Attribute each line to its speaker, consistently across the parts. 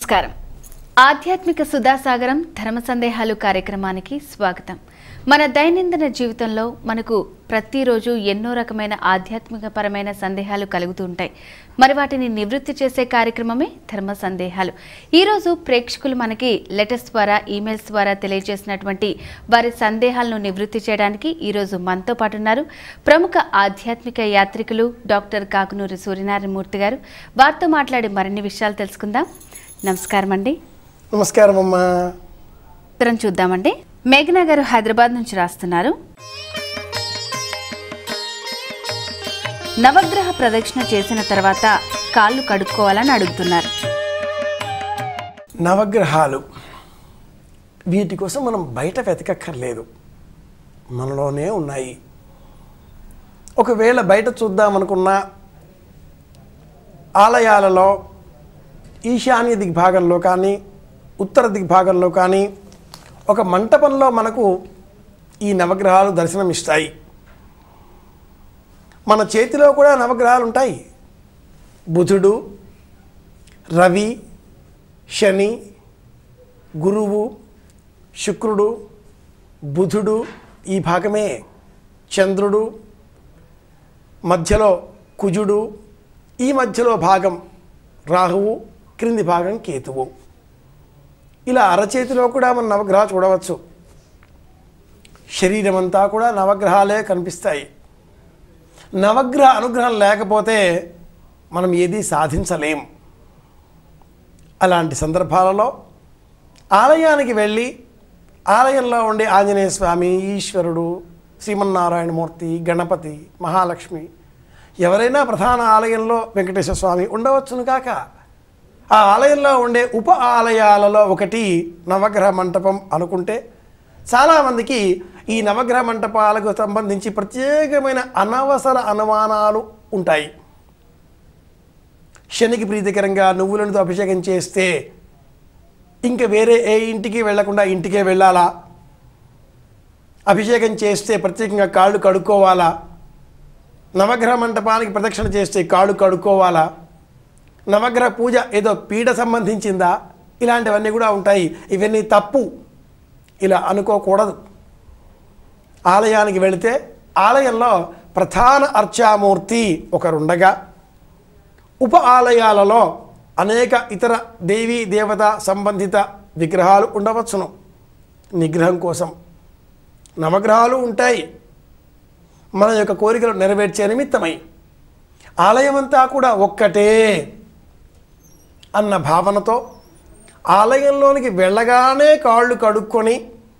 Speaker 1: నమస్కారం. ఆధ్యాత్మిక సుధాసాగరం ధర్మ సందేహాలు కార్యక్రమానికి స్వాగతం. మన దైనందిన జీవితంలో మనకు ప్రతిరోజు ఎన్నో రకమైన ఆధ్యాత్మికపరమైన సందేహాలు కలుగుతూ ఉంటాయి. మరి వాటిని నివృత్తి చేసే కార్యక్రమమే ధర్మ సందేహాలు. ఈరోజు ప్రేక్షకులు మనకి లెటర్స్ ద్వారా, ఈమెయిల్స్ ద్వారా తెలియజేసినటువంటి వారి సందేహాలను నివృత్తి చేయడానికి ఈరోజు మనతో పాటు ఉన్నారు ప్రముఖ ఆధ్యాత్మిక యాత్రికులు డాక్టర్ కాకునూరి సూర్యనారాయణ మూర్తి గారు. వారితో మాట్లాడి మరిన్ని విషయాలు తెలుసుకుందాం. నమస్కారం అండి.
Speaker 2: నమస్కారం అమ్మా.
Speaker 1: ఉత్తరం చూద్దామండి. మేఘనా గారు హైదరాబాద్ నుంచి రాస్తున్నారు. నవగ్రహ ప్రదక్షిణ చేసిన తర్వాత కాళ్ళు కడుక్కోవాలని అడుగుతున్నారు.
Speaker 2: నవగ్రహాలు వీటి కోసం మనం బయట వెతకక్కర్లేదు, మనలోనే ఉన్నాయి. ఒకవేళ బయట చూద్దామనుకున్న ఆలయాలలో ఈశాన్య దిగ్భాగంలో కానీ ఉత్తర దిగ్భాగంలో కానీ ఒక మంటపంలో మనకు ఈ నవగ్రహాలు దర్శనమిస్తాయి. మన చేతిలో కూడా నవగ్రహాలు ఉంటాయి. బుధుడు, రవి, శని, గురువు, శుక్రుడు, బుధుడు ఈ భాగమే, చంద్రుడు, మధ్యలో కుజుడు, ఈ మధ్యలో భాగం రాహువు, క్రింది భాగం కేతువు. ఇలా అరచేతిలో కూడా మన నవగ్రహాలు చూడవచ్చు. శరీరం అంతా కూడా నవగ్రహాలే కనిపిస్తాయి. నవగ్రహ అనుగ్రహం లేకపోతే మనం ఏదీ సాధించలేం. అలాంటి సందర్భాలలో ఆలయానికి వెళ్ళి ఆలయంలో ఉండే ఆంజనేయ స్వామి, ఈశ్వరుడు, శ్రీమన్నారాయణమూర్తి, గణపతి, మహాలక్ష్మి, ఎవరైనా ప్రధాన ఆలయంలో వెంకటేశ్వర స్వామి ఉండవచ్చును కాక, ఆ ఆలయంలో ఉండే ఉప ఆలయాలలో ఒకటి నవగ్రహ మంటపం అనుకుంటే చాలామందికి ఈ నవగ్రహ మంటపాలకు సంబంధించి ప్రత్యేకమైన అనవసర అనుమానాలు ఉంటాయి. శనికి ప్రీతికరంగా నువ్వులతో అభిషేకం చేస్తే ఇంకా వేరే ఏ ఇంటికి వెళ్లకుండా ఇంటికే వెళ్ళాలా? అభిషేకం చేస్తే ప్రత్యేకంగా కాళ్ళు కడుక్కోవాలా? నవగ్రహ మంటపానికి ప్రదక్షిణ చేస్తే కాళ్ళు కడుక్కోవాలా? నవగ్రహ పూజ ఏదో పీడ సంబంధించిందా? ఇలాంటివన్నీ కూడా ఉంటాయి. ఇవన్నీ తప్పు, ఇలా అనుకోకూడదు. ఆలయానికి వెళితే ఆలయంలో ప్రధాన అర్చామూర్తి ఒకరుండగా ఉప ఆలయాలలో అనేక ఇతర దేవీ దేవత సంబంధిత విగ్రహాలు ఉండవచ్చును. నిగ్రహం కోసం నవగ్రహాలు ఉంటాయి, మన యొక్క కోరికలు నెరవేర్చే నిమిత్తమై. ఆలయమంతా కూడా ఒక్కటే అన్న భావనతో ఆలయంలోనికి వెళ్ళగానే కాళ్ళు కడుక్కొని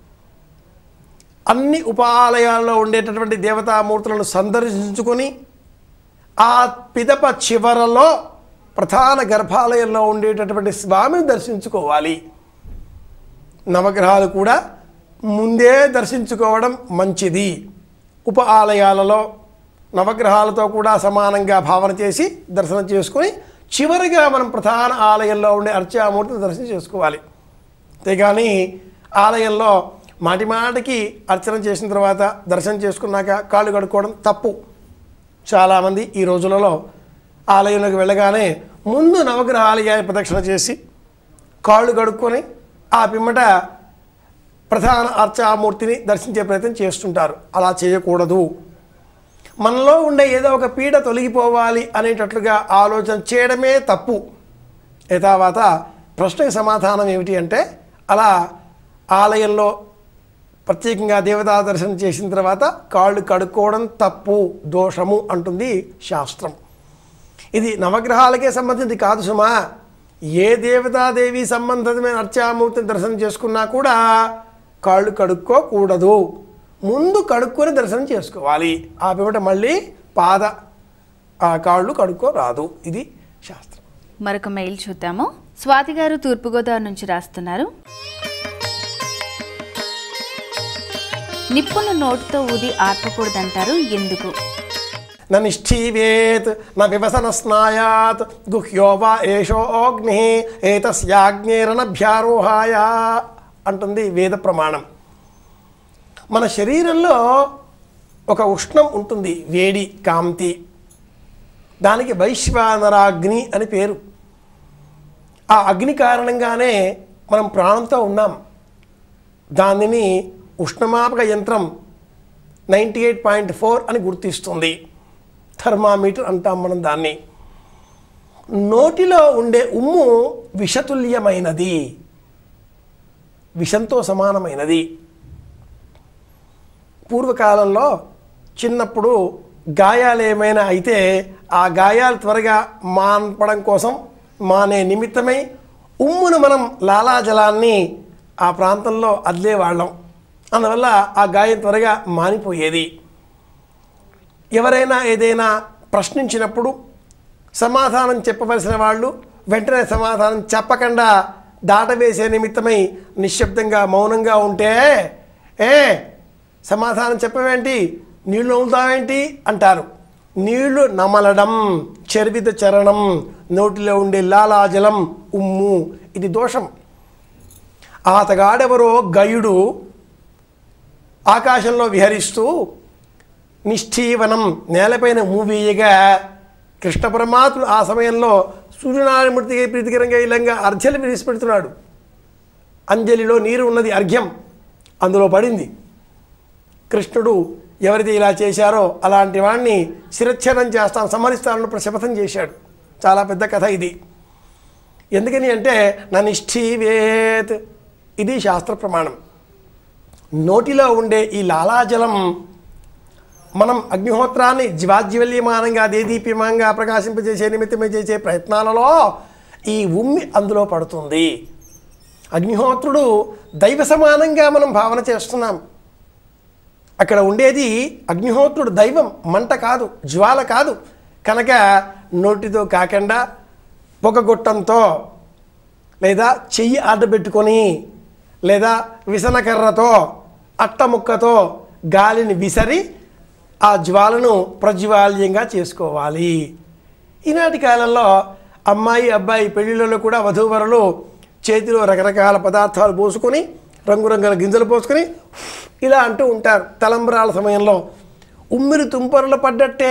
Speaker 2: అన్ని ఉపాలయాల్లో ఉండేటటువంటి దేవతామూర్తులను సందర్శించుకొని ఆ పిదప చివరలో ప్రధాన గర్భాలయంలో ఉండేటటువంటి స్వామిని దర్శించుకోవాలి. నవగ్రహాలు కూడా ముందే దర్శించుకోవడం మంచిది. ఉప ఆలయాలలో నవగ్రహాలతో కూడా సమానంగా భావన చేసి దర్శనం చేసుకొని చివరిగా మనం ప్రధాన ఆలయంలో ఉండే అర్చామూర్తిని దర్శనం చేసుకోవాలి. అంతేగాని ఆలయంలో మాటిమాటికి అర్చన చేసిన తర్వాత దర్శనం చేసుకున్నాక కాళ్ళు కడుక్కోవడం తప్పు. చాలామంది ఈ రోజులలో ఆలయంలోకి వెళ్ళగానే ముందు నవగ్రహ ఆలయాన్ని ప్రదక్షిణ చేసి కాళ్ళు కడుక్కొని ఆ పిమ్మట ప్రధాన అర్చామూర్తిని దర్శించే ప్రయత్నం చేస్తుంటారు. అలా చేయకూడదు. మనలో ఉండే ఏదో ఒక పీడ తొలగిపోవాలి అనేటట్లుగా ఆలోచన చేయడమే తప్పు. యథావాత ప్రశ్నకు సమాధానం ఏమిటి అంటే, అలా ఆలయంలో ప్రత్యేకంగా దేవతా దర్శనం చేసిన తర్వాత కాళ్ళు కడుక్కోవడం తప్పు, దోషము అంటుంది శాస్త్రం. ఇది నవగ్రహాలకే సంబంధించి కాదు సుమా. ఏ దేవతాదేవి సంబంధితమైన అర్చామూర్తిని దర్శనం చేసుకున్నా కూడా కాళ్ళు కడుక్కోకూడదు. ముందు కడుక్కొని దర్శనం చేసుకోవాలి. ఆ పిమ్మట మళ్ళీ కాళ్ళు కడుక్కోరాదు. ఇది శాస్త్రం.
Speaker 1: మరొక మెయిల్ చూద్దాము. స్వాతి గారు తూర్పుగోదావరి నుంచి రాస్తున్నారు. నిప్పును నోటితో ఊది ఆర్పకూడదంటారు, ఎందుకు?
Speaker 2: నిష్ఠీవేత్ వివసన స్నాయాత్ గుహ్యో వా ఏషో అగ్ని ఏతస్యాగ్నేరనభ్యారోహాయ అంటుంది వేద ప్రమాణం. మన శరీరంలో ఒక ఉష్ణం ఉంటుంది, వేడి, కాంతి. దానికి వైశ్వానరాగ్ని అని పేరు. ఆ అగ్ని కారణంగానే మనం ప్రాణంతో ఉన్నాం. దానిని ఉష్ణమాపక యంత్రం 98.4 అని గుర్తిస్తుంది. థర్మామీటర్ అంటాం మనం దాన్ని. నోటిలో ఉండే ఉమ్ము విషతుల్యమైనది, విషంతో సమానమైనది. పూర్వకాలంలో చిన్నప్పుడు గాయాలు ఏమైనా అయితే ఆ గాయాలు త్వరగా మాన్పడం కోసం మానే నిమిత్తమై ఉమ్మును మనం లాలాజలాన్ని ఆ ప్రాంతంలో అద్దేవాళ్ళం. అందువల్ల ఆ గాయం త్వరగా మానిపోయేది. ఎవరైనా ఏదైనా ప్రశ్నించినప్పుడు సమాధానం చెప్పవలసిన వాళ్ళు వెంటనే సమాధానం చెప్పకుండా దాటవేసే నిమిత్తమై నిశ్శబ్దంగా మౌనంగా ఉంటే, సమాధానం చెప్పవేంటి, నీళ్లు నవ్వుతావేంటి అంటారు. నీళ్లు నమలడం, చర్విత చరణం, నోటిలో ఉండే లాలాజలం, ఉమ్ము, ఇది దోషం. ఆతగాడెవరో గయుడు ఆకాశంలో విహరిస్తూ నిష్ఠీవనం నేలపైన మూవీయగా కృష్ణ పరమాత్ముడు ఆ సమయంలో సూర్యనారాయణమూర్తికి ప్రీతికరంగా ఇలంగా అర్ఘ్యలు విడిచిపెడుతున్నాడు. అంజలిలో నీరు ఉన్నది, అర్ఘ్యం అందులో పడింది. కృష్ణుడు ఎవరైతే ఇలా చేశారో అలాంటి వాడిని శిరచ్ఛేదం చేస్తాను, సంహరిస్తానని శపథం చేశాడు. చాలా పెద్ద కథ ఇది. ఎందుకని అంటే నా నిష్ఠీవేత్, ఇది శాస్త్ర ప్రమాణం. నోటిలో ఉండే ఈ లాలాజలం మనం అగ్నిహోత్రాన్ని జ్వాజ్వల్యమానంగా దేదీప్యమానంగా ప్రకాశింపజేసే నిమిత్తమే చేసే ప్రయత్నాలలో ఈ ఉమ్మి అందులో పడుతుంది. అగ్నిహోత్రుడు దైవ సమానంగా మనం భావన చేస్తున్నాం. అక్కడ ఉండేది అగ్నిహోత్రుడు దైవం, మంట కాదు, జ్వాల కాదు. కనుక నోటితో కాకుండా పొగగొట్టంతో లేదా చెయ్యి ఆడబెట్టుకొని లేదా విసనకర్రతో అట్టముక్కతో గాలిని విసరి ఆ జ్వాలను ప్రజ్వాల్యంగా చేసుకోవాలి. ఈనాటి కాలంలో అమ్మాయి అబ్బాయి పెళ్ళిళ్ళలో కూడా వధూవరులు చేతిలో రకరకాల పదార్థాలు పోసుకొని రంగురంగుల గింజలు పోసుకొని ఇలా అంటూ ఉంటారు. తలంబ్రాల సమయంలో ఉమ్మిరి తుంపరులు పడ్డట్టే,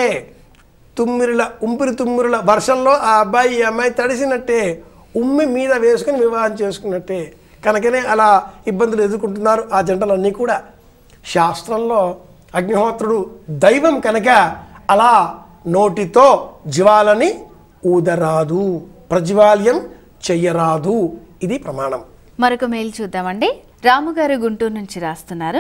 Speaker 2: ఉంపిరి తుమ్మిరుల వర్షంలో ఆ అబ్బాయి ఈ అమ్మాయి తడిసినట్టే, ఉమ్మి మీద వేసుకొని వివాహం చేసుకున్నట్టే. కనుకనే అలా ఇబ్బందులు ఎదుర్కొంటున్నారు ఆ జంటలన్నీ కూడా. శాస్త్రంలో అగ్నిహోత్రుడు దైవం కనుక అలా నోటితో జ్వాలని ఊదరాదు, ప్రజ్వాల్యం చెయ్యరాదు, ఇది ప్రమాణం.
Speaker 1: మరొక మెయిల్ చూద్దామండి. రాముగారు గుంటూరు నుంచి రాస్తున్నారు.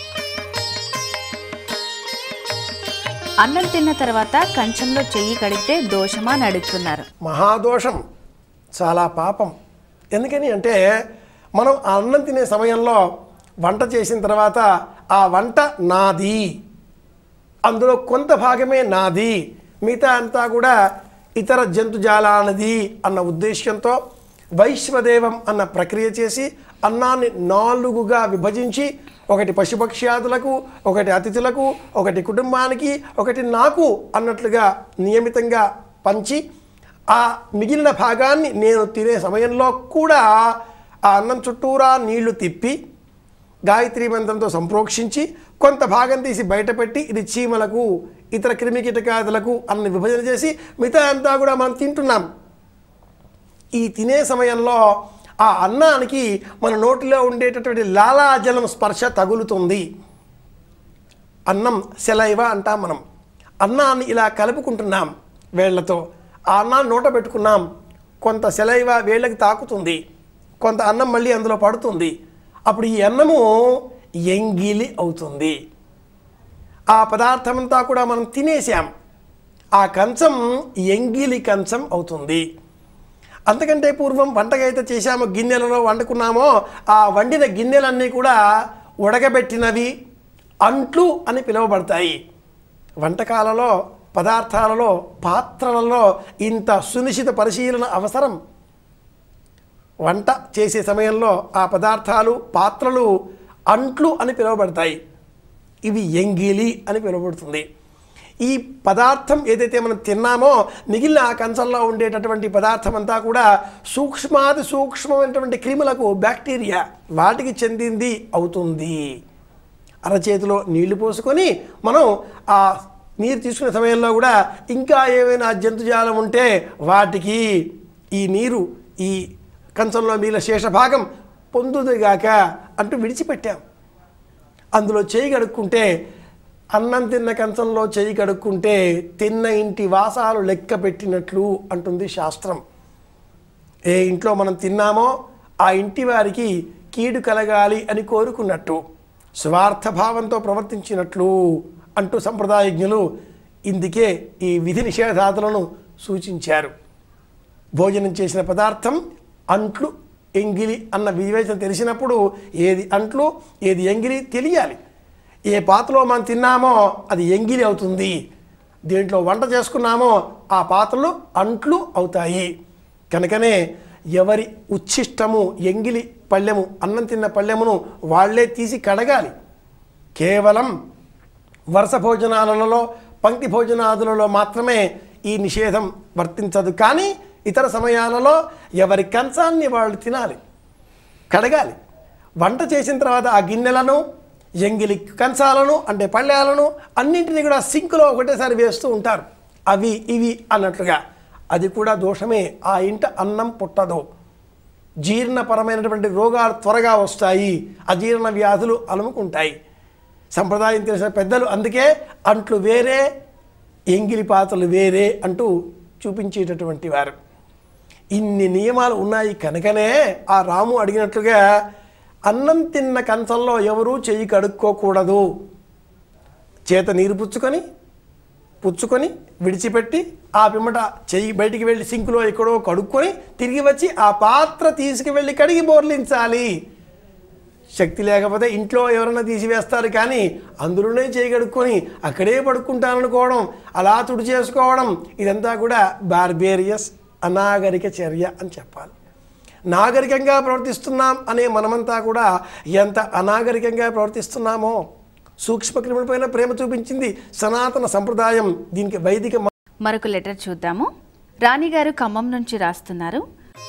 Speaker 1: అన్నం తిన్న తర్వాత కంచంలో చెయ్యి కడిగితే దోషమా అని అడుగుతున్నారు.
Speaker 2: మహాదోషం, చాలా పాపం. ఎందుకని అంటే మనం అన్నం తినే సమయంలో వంట చేసిన తర్వాత ఆ వంట నాది, అందులో కొంత భాగమే నాది, మిగతా అంతా కూడా ఇతర జంతుజాలానది అన్న ఉద్దేశ్యంతో వైశ్వదేవం అన్న ప్రక్రియ చేసి అన్నాన్ని 4గా విభజించి, ఒకటి పశుపక్ష్యాదులకు, ఒకటి అతిథులకు, ఒకటి కుటుంబానికి, ఒకటి నాకు అన్నట్లుగా నియమితంగా పంచి ఆ మిగిలిన భాగాన్ని నేను తినే సమయంలో కూడా ఆ అన్నం చుట్టూరా నీళ్లు తిప్పి గాయత్రీ మంత్రంతో సంప్రోక్షించి కొంత భాగం తీసి బయటపెట్టి ఇది చీమలకు ఇతర క్రిమికీటకాదులకు అన్న విభజన చేసి మిగతా అంతా కూడా మనం తింటున్నాం. ఈ తినే సమయంలో ఆ అన్నానికి మన నోటిలో ఉండేటటువంటి లాలాజలం స్పర్శ తగులుతుంది. అన్నం సెలైవ అంటాం మనం. అన్నాన్ని ఇలా కలుపుకుంటున్నాం వేళ్లతో, ఆ అన్నాన్ని నోట పెట్టుకున్నాం, కొంత సెలైవ వేళ్ళకి తాకుతుంది, కొంత అన్నం మళ్ళీ అందులో పడుతుంది. అప్పుడు ఈ అన్నము ఎంగిలి అవుతుంది. ఆ పదార్థమంతా కూడా మనం తినేసాం, ఆ కంచం ఎంగిలి కంచం అవుతుంది. అంతకంటే పూర్వం వంటకైతే చేశామో, గిన్నెలలో వండుకున్నామో, ఆ వండిన గిన్నెలన్నీ కూడా ఉడకబెట్టినవి అంట్లు అని పిలువబడతాయి. వంటకాలలో, పదార్థాలలో, పాత్రలలో ఇంత సునిశ్చిత పరిశీలన అవసరం. వంట చేసే సమయంలో ఆ పదార్థాలు, పాత్రలు అంట్లు అని పిలువబడతాయి. ఇవి ఎంగిలి అని పిలువబడుతుంది. ఈ పదార్థం ఏదైతే మనం తిన్నామో మిగిలిన ఆ కంచంలో ఉండేటటువంటి పదార్థం అంతా కూడా సూక్ష్మాది సూక్ష్మమైనటువంటి క్రిములకు, బ్యాక్టీరియా, వాటికి చెందింది అవుతుంది. అరచేతిలో నీళ్లు పోసుకొని మనం ఆ నీరు తీసుకునే సమయంలో కూడా ఇంకా ఏమైనా జంతుజాలం ఉంటే వాటికి ఈ నీరు, ఈ కంచంలో మిగిలిన శేషభాగం పొందుదుగాక అంటూ విడిచిపెట్టాం. అందులో చేయి కడుక్కుంటే, అన్నం తిన్న కంచంలో చేయి కడుక్కుంటే తిన్న ఇంటి వాసాలు లెక్క పెట్టినట్లు అంటుంది శాస్త్రం. ఏ ఇంట్లో మనం తిన్నామో ఆ ఇంటి వారికి కీడు కలగాలి అని కోరుకున్నట్టు, స్వార్థభావంతో ప్రవర్తించినట్లు అంటూ సంప్రదాయజ్ఞులు ఇందుకే ఈ విధి నిషేధాదులను సూచించారు. భోజనం చేసిన పదార్థం అంట్లు ఎంగిలి అన్న వివేచన తెలిసినప్పుడు ఏది అంట్లు ఏది ఎంగిలి తెలియాలి. ఏ పాత్రలో మనం తిన్నామో అది ఎంగిలి అవుతుంది, దేంట్లో వంట చేసుకున్నామో ఆ పాత్రలు అంట్లు అవుతాయి. కనుకనే ఎవరి ఉచ్ఛిష్టము ఎంగిలి పళ్ళెము, అన్నం తిన్న పళ్ళెమును వాళ్లే తీసి కడగాలి. కేవలం వరుస భోజనాలలో పంక్తి భోజనాదులలో మాత్రమే ఈ నిషేధం వర్తించదు. కానీ ఇతర సమయాలలో ఎవరి కంచాన్ని వాళ్ళు తినాలి, కడగాలి. వంట చేసిన తర్వాత ఆ గిన్నెలను, ఎంగిలి కంచాలను అంటే పళ్ళాలను అన్నింటినీ కూడా సింకులో ఒకటేసారి వేస్తూ ఉంటారు, అవి ఇవి అన్నట్లుగా. అది కూడా దోషమే. ఆ ఇంట అన్నం పుట్టదు, జీర్ణపరమైనటువంటి రోగాలు త్వరగా వస్తాయి, అజీర్ణ వ్యాధులు అలుముకుంటాయి. సంప్రదాయం తెలిసిన పెద్దలు అందుకే అంట్లు వేరే ఎంగిలి పాత్రలు వేరే అంటూ చూపించేటటువంటి వారు. ఇన్ని నియమాలు ఉన్నాయి కనుకనే ఆ రాము అడిగినట్లుగా అన్నం తిన్న కంచంలో ఎవరూ చెయ్యి కడుక్కోకూడదు. చేత నీరు పుచ్చుకొని విడిచిపెట్టి ఆ పిమ్మట చెయ్యి బయటికి వెళ్ళి సింకులో ఎక్కడో కడుక్కొని తిరిగి వచ్చి ఆ పాత్ర తీసుకువెళ్ళి కడిగి బోర్లించాలి. శక్తి లేకపోతే ఇంట్లో ఎవరైనా తీసివేస్తారు, కానీ అందులోనే చేయి కడుక్కొని అక్కడే పడుకుంటాననుకోవడం, అలా తుడి చేసుకోవడం, ఇదంతా కూడా బార్బేరియస్ అనాగరిక చర్య అని చెప్పాలి. నాగరికంగా ప్రవర్తిస్తున్నాం అనే మనమంతా కూడా ఎంత అనాగరికంగా ప్రవర్తిస్తున్నామో. సూక్ష్మక్రిములపైన ప్రేమ చూపించింది సనాతన సంప్రదాయం. దీనికి వైదిక
Speaker 1: మరొక లెటర్ చూద్దాము. రాణిగారు ఖమ్మం నుంచి రాస్తున్నారు.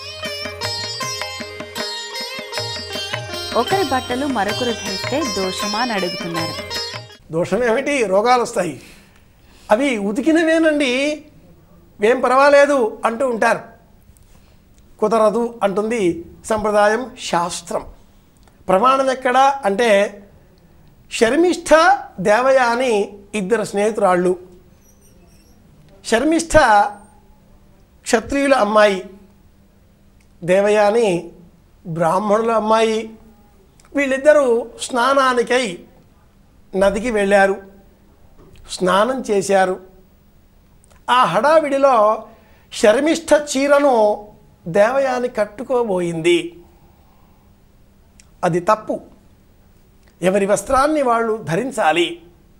Speaker 1: ఒకరి బట్టలు మరొకరు ధరిస్తే దోషమా అని అడుగుతున్నారు.
Speaker 2: దోషం ఏమిటి? రోగాలు వస్తాయి. అవి ఉతికినవేనండి, ఏం పర్వాలేదు అంటూ ఉంటారు. కుదరదు అంటుంది సంప్రదాయం, శాస్త్రం. ప్రమాణం ఎక్కడా అంటే శర్మిష్ఠ దేవయాని ఇద్దరు స్నేహితురాళ్ళు. శర్మిష్ఠ క్షత్రియుల అమ్మాయి, దేవయాని బ్రాహ్మణుల అమ్మాయి. వీళ్ళిద్దరూ స్నానానికై నదికి వెళ్ళారు, స్నానం చేశారు. ఆ హడావిడిలో శర్మిష్ఠ చీరను దేవయాని కట్టుకోబోయింది. అది తప్పు. ఎవరి వస్త్రాన్ని వాళ్ళు ధరించాలి.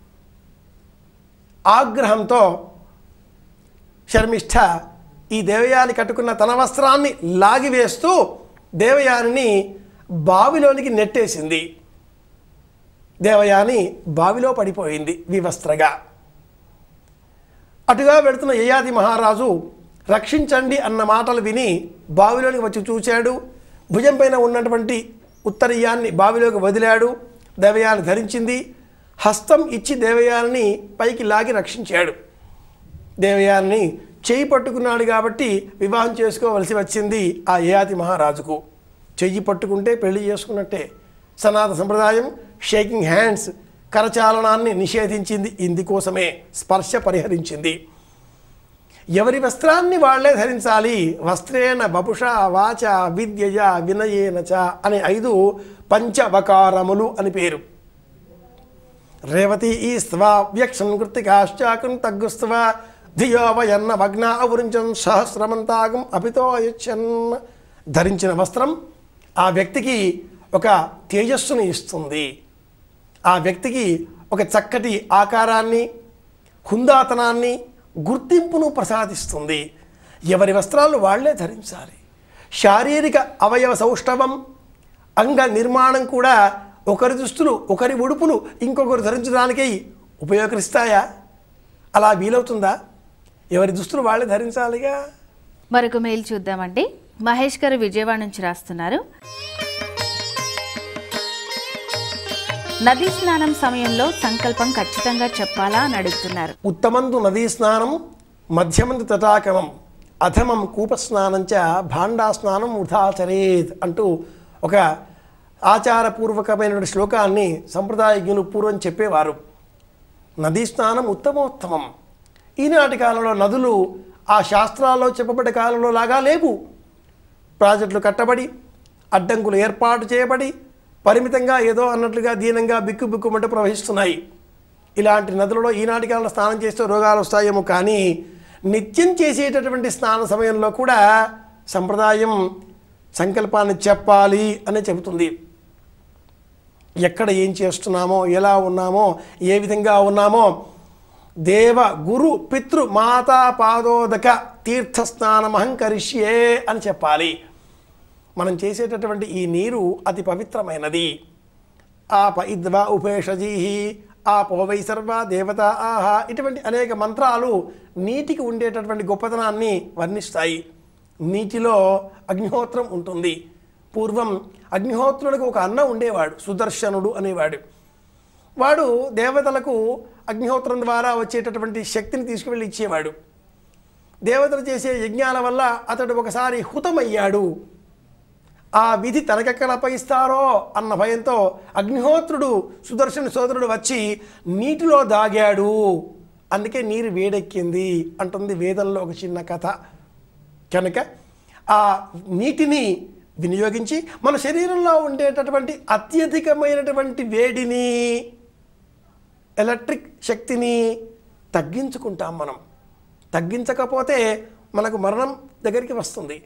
Speaker 2: ఆగ్రహంతో శర్మిష్ఠ ఈ దేవయాని కట్టుకున్న తన వస్త్రాన్ని లాగివేస్తూ దేవయానిని బావిలోనికి నెట్టేసింది. దేవయాని బావిలో పడిపోయింది వివస్త్రగా. అటుగా వెళుతున్న యయాతి మహారాజు రక్షించండి అన్న మాటలు విని బావిలోనికి వచ్చి చూశాడు. భుజం పైన ఉన్నటువంటి ఉత్తరీయాన్ని బావిలోకి వదిలాడు. దేవయాని ధరించింది. హస్తం ఇచ్చి దేవయానిని పైకి లాగి రక్షించాడు. దేవయానిని చెయ్యి పట్టుకున్నాడు కాబట్టి వివాహం చేసుకోవలసి వచ్చింది ఆ యయాతి మహారాజుకు. చెయ్యి పట్టుకుంటే పెళ్లి చేసుకున్నట్టే. సనాతన సంప్రదాయం షేకింగ్ హ్యాండ్స్, కరచాలనాన్ని నిషేధించింది. ఇందుకోసమే స్పర్శ పరిహరించింది. ఎవరి వస్త్రాన్ని వాళ్లే ధరించాలి. వస్త్రేణ వపుష వాచ విద్యయ వినయేన చ అనే 5 పంచవకారములు అని పేరు. రేవతి ఈ స్వ వ్యక్షన్ కృతికాశ్చాకం తగ్గుస్వ ధియోవయన్న భగ్న అవృంచన్ సహస్రమంతాగం అపితోయచ్చన్. ధరించిన వస్త్రం ఆ వ్యక్తికి ఒక తేజస్సును ఇస్తుంది. ఆ వ్యక్తికి ఒక చక్కటి ఆకారాన్ని, హుందాతనాన్ని, గుర్తింపును ప్రసాదిస్తుంది. ఎవరి వస్త్రాలు వాళ్లే ధరించాలి. శారీరక అవయవ సౌష్ఠవం, అంగ నిర్మాణం కూడా ఒకరి దుస్తులు, ఒకరి ఉడుపులు ఇంకొకరు ధరించడానికై ఉపయోగిస్తాయా? అలా వీలవుతుందా? ఎవరి దుస్తులు వాళ్ళే ధరించాలిగా.
Speaker 1: మరొక మెయిల్ చూద్దామండి. మహేష్ గారు విజయవాడ నుంచి రాస్తున్నారు. నదీ స్నానం సమయంలో సంకల్పం ఖచ్చితంగా చెప్పాలా అని అడుగుతున్నారు.
Speaker 2: ఉత్తమందు నదీ స్నానం, మధ్యమందు తటాకమం, అధమం కూపస్నానంచ భాండాస్నానం వృథాచరేత్ అంటూ ఒక ఆచారపూర్వకమైన శ్లోకాన్ని సంప్రదాయజ్ఞులు పూర్వం చెప్పేవారు. నదీ స్నానం ఉత్తమోత్తమం. ఈనాటి కాలంలో నదులు ఆ శాస్త్రాల్లో చెప్పబడ్డ కాలంలో లాగా లేవు. ప్రాజెక్టులు కట్టబడి అడ్డంకులు ఏర్పాటు చేయబడి పరిమితంగా ఏదో అన్నట్లుగా దీనంగా బిక్కుబిక్కుమంటూ ప్రవహిస్తున్నాయి. ఇలాంటి నదులలో ఈనాటి కాలంలో స్నానం చేస్తే రోగాలు వస్తాయేమో, కానీ నిత్యం చేసేటటువంటి స్నాన సమయంలో కూడా సంప్రదాయం సంకల్పాన్ని చెప్పాలి అని చెబుతుంది. ఎక్కడ ఏం చేస్తున్నామో, ఎలా ఉన్నామో, ఏ విధంగా ఉన్నామో దేవ గురు పితృ మాతా పాదోదక తీర్థస్నానమహం కరిష్యే అని చెప్పాలి. మనం చేసేటటువంటి ఈ నీరు అతి పవిత్రమైనది. ఆప ఇద్వా ఉపేషజీహి ఆపో వై సర్వ దేవత ఆహా, ఇటువంటి అనేక మంత్రాలు నీటికి ఉండేటటువంటి గొప్పతనాన్ని వర్ణిస్తాయి. నీటిలో అగ్నిహోత్రం ఉంటుంది. పూర్వం అగ్నిహోత్రుడికి ఒక అన్న ఉండేవాడు, సుదర్శనుడు అనేవాడు. వాడు దేవతలకు అగ్నిహోత్రం ద్వారా వచ్చేటటువంటి శక్తిని తీసుకువెళ్ళి ఇచ్చేవాడు. దేవతలు చేసే యజ్ఞాల వల్ల అతడు ఒకసారి హుతమయ్యాడు. ఆ విధి తనకెక్కడ అప్పగిస్తారో అన్న భయంతో అగ్నిహోత్రుడు సుదర్శన సోదరుడు వచ్చి నీటిలో దాగాడు. అందుకే నీరు వేడెక్కింది అంటుంది వేదంలో ఒక చిన్న కథ. కనుక ఆ నీటిని వినియోగించి మన శరీరంలో ఉండేటటువంటి అత్యధికమైనటువంటి వేడిని, ఎలక్ట్రిక్ శక్తిని తగ్గించుకుంటాం. మనం తగ్గించకపోతే మనకు మరణం దగ్గరికి వస్తుంది.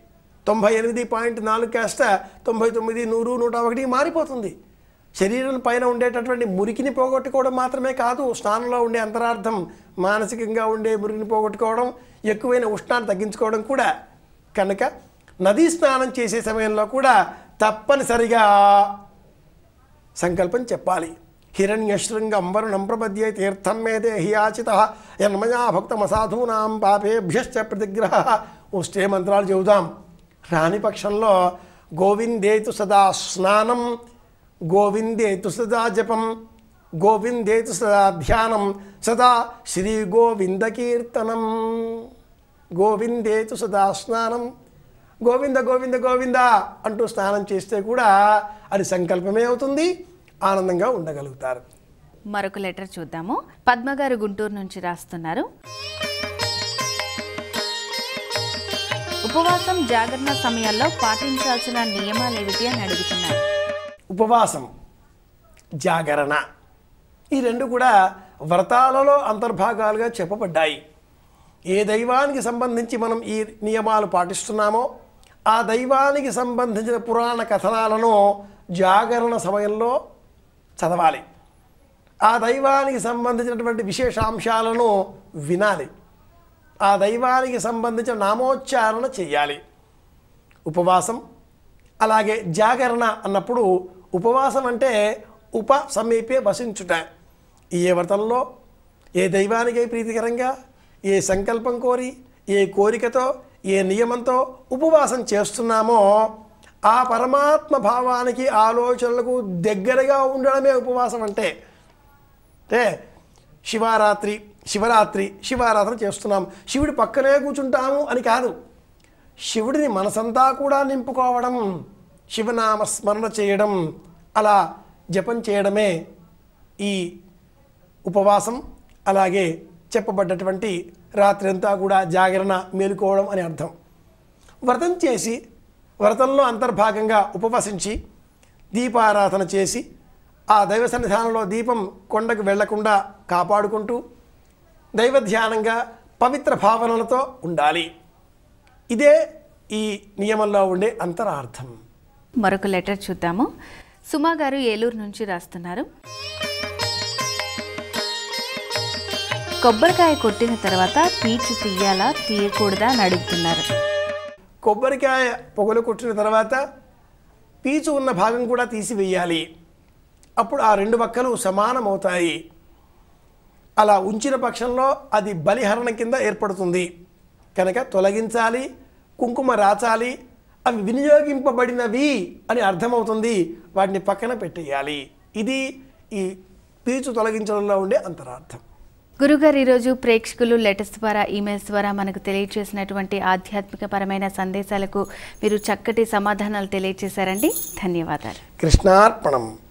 Speaker 2: 98.4 కాస్త 99, 100, 101 మారిపోతుంది. శరీరం పైన ఉండేటటువంటి మురికిని పోగొట్టుకోవడం మాత్రమే కాదు, స్నానంలో ఉండే అంతరార్థం మానసికంగా ఉండే మురికిని పోగొట్టుకోవడం, ఎక్కువైన ఉష్ణాన్ని తగ్గించుకోవడం కూడా. కనుక నదీ స్నానం చేసే సమయంలో కూడా తప్పనిసరిగా సంకల్పం చెప్పాలి. హిరణ్యశృంగం వరుణం ప్రపద్యే తీర్థం మే దేహి యాచితః యన్మయా భక్తమసాధూనాం పాపేభ్యశ్చ ప్రతిగ్రహ. ఉష్టే మంత్రాలు చెబుదాం. రాని పక్షంలో గోవిందేతు సదా స్నానం, గోవిందేతు సదా జపం, గోవిందేతు సదా ధ్యానం, సదా శ్రీ గోవింద కీర్తనం. గోవిందేతు సదా స్నానం, గోవింద గోవింద గోవింద అంటూ స్నానం చేస్తే కూడా అది సంకల్పమే అవుతుంది. ఆనందంగా ఉండగలుగుతారు.
Speaker 1: మరొక లెటర్ చూద్దాము. పద్మగారు గుంటూరు నుంచి రాస్తున్నారు. ఉపవాసం జాగరణ సమయాల్లో పాటించాల్సిన నియమాలు ఏమిటి అని అడుగుతున్నారు.
Speaker 2: ఉపవాసం, జాగరణ ఈ రెండు కూడా వ్రతాలలో అంతర్భాగాలుగా చెప్పబడ్డాయి. ఏ దైవానికి సంబంధించి మనం ఈ నియమాలు పాటిస్తున్నామో ఆ దైవానికి సంబంధించిన పురాణ కథనాలను జాగరణ సమయంలో చదవాలి. ఆ దైవానికి సంబంధించినటువంటి విశేషాంశాలను వినాలి. ఆ దైవానికి సంబంధించిన నామోచ్చారణ చేయాలి. ఉపవాసం అలాగే జాగరణ అన్నప్పుడు ఉపవాసం అంటే ఉప సమీపే వసించుట. ఏ వ్రతంలో ఏ దైవానికి ప్రీతికరంగా ఏ సంకల్పం కోరి ఏ కోరికతో ఏ నియమంతో ఉపవాసం చేస్తున్నామో ఆ పరమాత్మ భావానికి ఆలోచనలకు దగ్గరగా ఉండడమే ఉపవాసం అంటే. శివరాత్రి చేస్తున్నాం, శివుడి పక్కనే కూర్చుంటాము అని కాదు. శివుడిని మనసంతా కూడా నింపుకోవడం, శివనామ స్మరణ చేయడం, అలా జపం చేయడమే ఈ ఉపవాసం. అలాగే చెప్పబడ్డటువంటి రాత్రి అంతా కూడా జాగరణ మేలుకోవడం అని అర్థం. వ్రతం చేసి వ్రతంలో అంతర్భాగంగా ఉపవసించి దీపారాధన చేసి ఆ దైవ సన్నిధానంలో దీపం కొండకు వెళ్లకుండా కాపాడుకుంటూ దైవ ధ్యానంగా పవిత్ర భావనలతో ఉండాలి. ఇదే ఈ నియమంలో ఉండే అంతరార్థం.
Speaker 1: మరొక లెటర్ చూద్దాము. సుమా గారు ఏలూరు నుంచి రాస్తున్నారు. కొబ్బరికాయ కొట్టిన తర్వాత పీచు తీయాలా తీయకూడదా అని అడుగుతున్నారు.
Speaker 2: కొబ్బరికాయ పొగలు కొట్టిన తర్వాత పీచు ఉన్న భాగం కూడా తీసివేయాలి. అప్పుడు ఆ రెండు పక్కలు సమానమవుతాయి. అలా ఉంచిన పక్షంలో అది బలిహరణ కింద ఏర్పడుతుంది. కనుక తొలగించాలి, కుంకుమ రాచాలి. అవి వినియోగింపబడినవి అని అర్థమవుతుంది. వాటిని పక్కన పెట్టేయాలి. ఇది ఈ పీచు తొలగించడంలో ఉండే అంతరార్థం.
Speaker 1: గురుగారు ఈరోజు ప్రేక్షకులు లెటర్స్ ద్వారా ఈమెయిల్స్ ద్వారా మనకు తెలియజేసినటువంటి ఆధ్యాత్మికపరమైన సందేశాలకు మీరు చక్కటి సమాధానాలు తెలియజేశారండి. ధన్యవాదాలు.
Speaker 2: కృష్ణార్పణం.